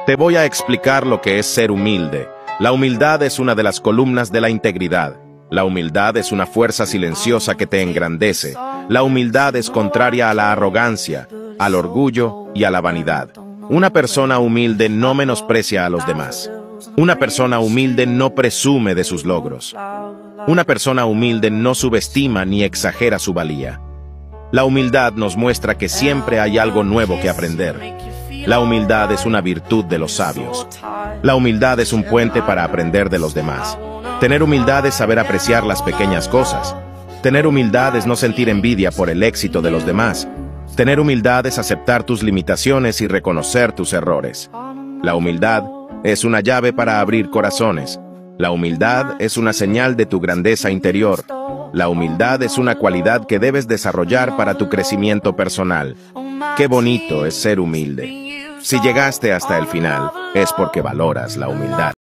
Te voy a explicar lo que es ser humilde. La humildad es una de las columnas de la integridad. La humildad es una fuerza silenciosa que te engrandece. La humildad es contraria a la arrogancia, al orgullo y a la vanidad. Una persona humilde no menosprecia a los demás. Una persona humilde no presume de sus logros. Una persona humilde no subestima ni exagera su valía. La humildad nos muestra que siempre hay algo nuevo que aprender. La humildad es una virtud de los sabios. La humildad es un puente para aprender de los demás. Tener humildad es saber apreciar las pequeñas cosas. Tener humildad es no sentir envidia por el éxito de los demás. Tener humildad es aceptar tus limitaciones y reconocer tus errores. La humildad es una llave para abrir corazones. La humildad es una señal de tu grandeza interior. La humildad es una cualidad que debes desarrollar para tu crecimiento personal. Qué bonito es ser humilde. Si llegaste hasta el final, es porque valoras la humildad.